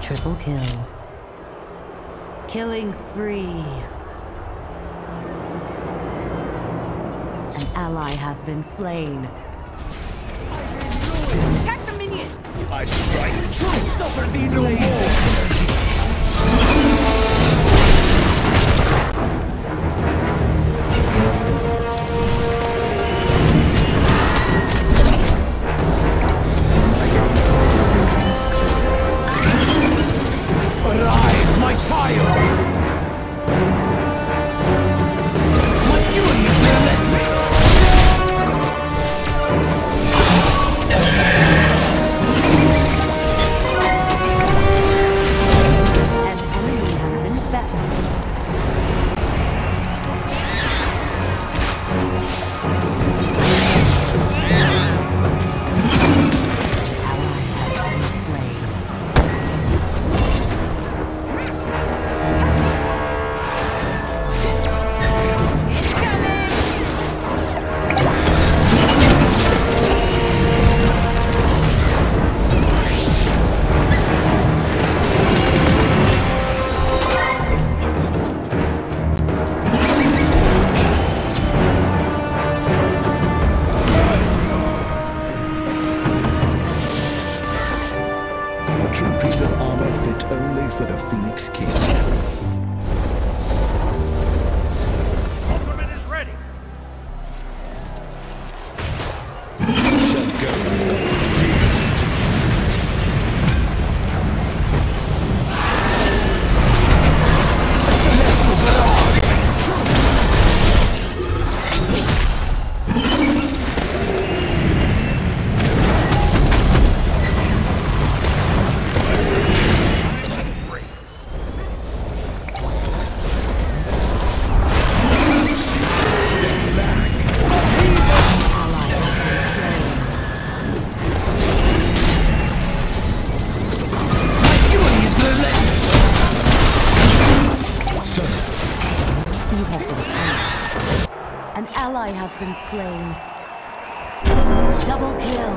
Triple kill. Killing spree. An ally has been slain. Attack the minions! I strike true! Suffer thee no more! Arise, my child! My fury is relentless! An enemy has been bested. For the Phoenix King. Ultimate is ready! So go. An ally has been slain. Double kill.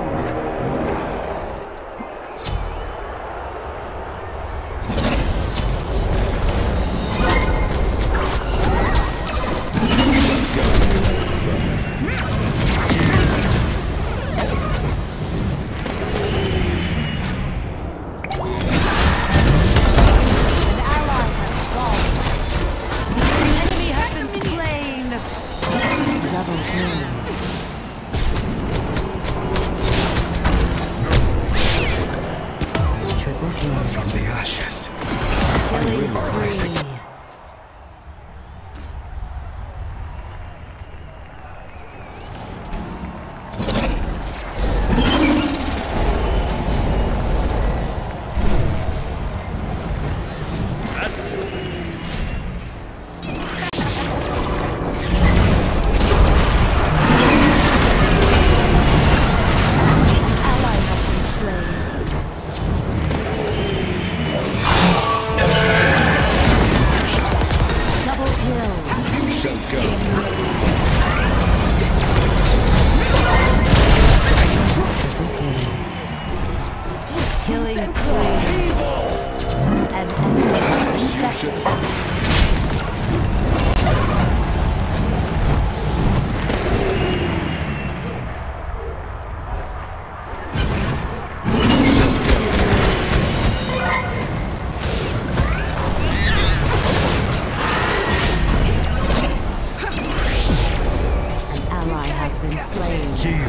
Double kill. Triple kill. From the ashes. Killing spree. Killing spree. An enemy has been defeated. An ally has been slain.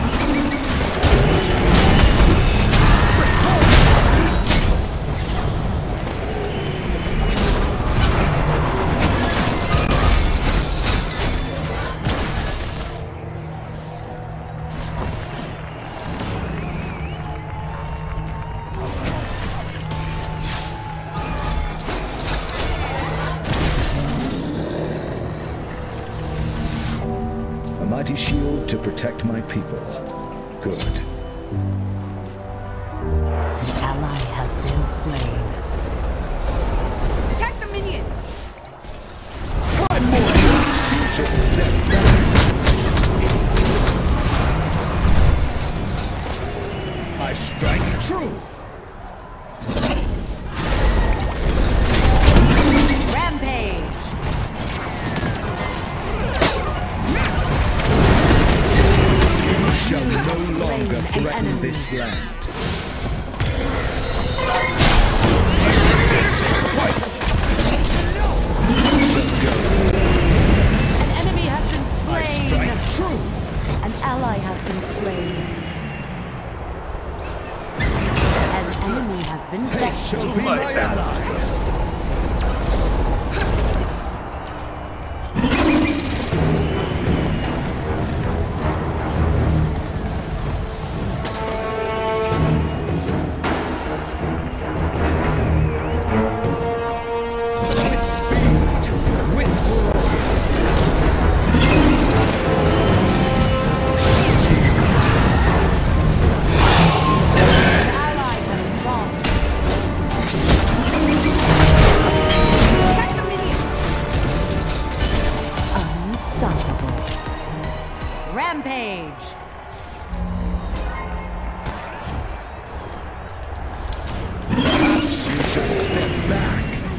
A mighty shield to protect my people. Good. An ally has been slain. Attack the minions! One more! You should step back! I strike true! longer slain an threaten enemy. this land. An enemy has been slain. True. An ally has been slain. An enemy has been Shall bested. be my ally. Rampage! Perhaps you should step back.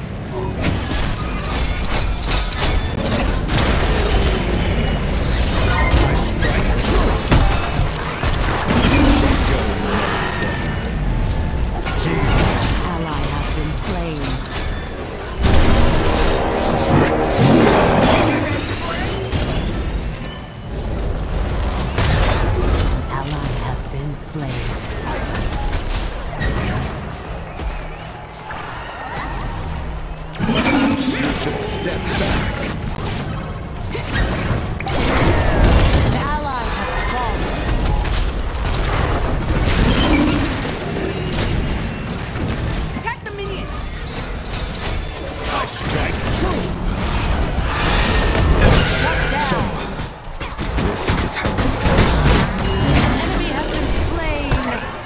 Ally has been slain. Ally has been slain. Perhaps you should step back. An ally has fallen. Attack the minions! Shut down. An enemy has been slain.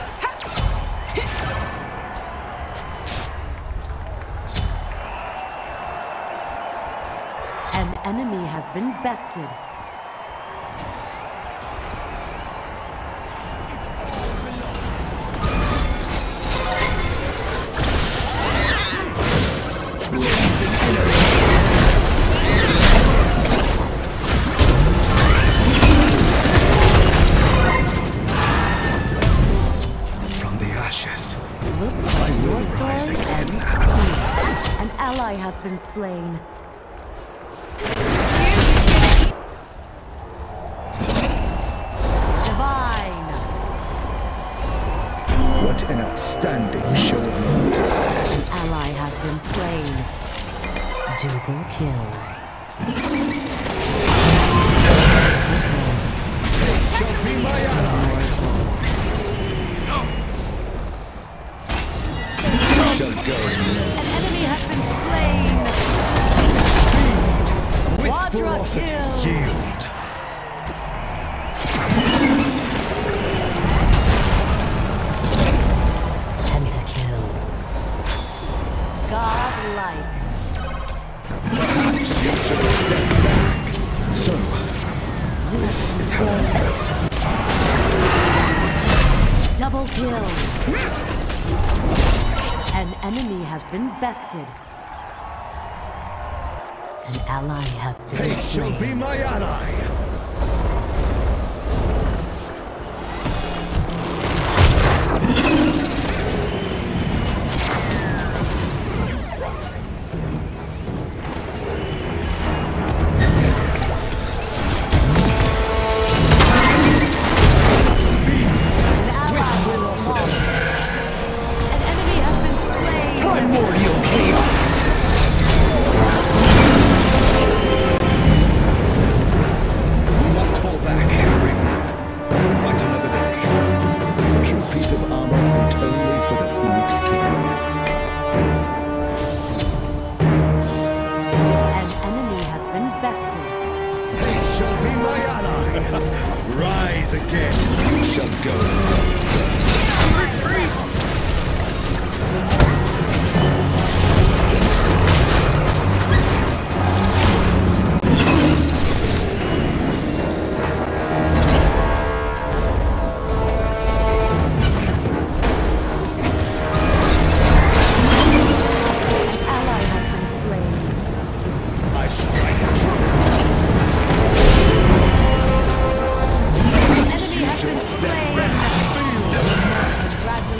An enemy has been bested. From the ashes. Looks like will your rise story again. ends here. An ally has been slain. Divine. What an outstanding show of loyalty. An ally has been slain. Double kill. Shall be my ally. Shall go. An enemy has been slain. With Quadra ferocity. kill. Yield. Pentakill. Godlike. Perhaps you should step back. So, this is how I felt. Double kill. An enemy has been bested. An ally has been Hate shall slain. be my ally. An ally has fallen. An enemy has been slain. Primordial chaos.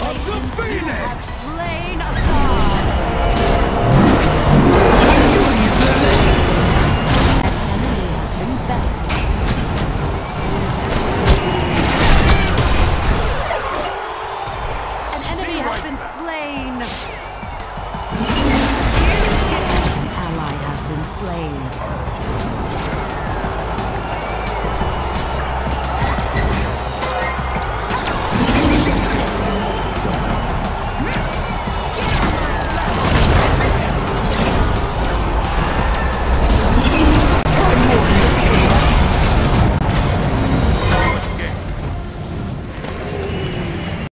of the Congratulations, you have Phoenix! slain a god.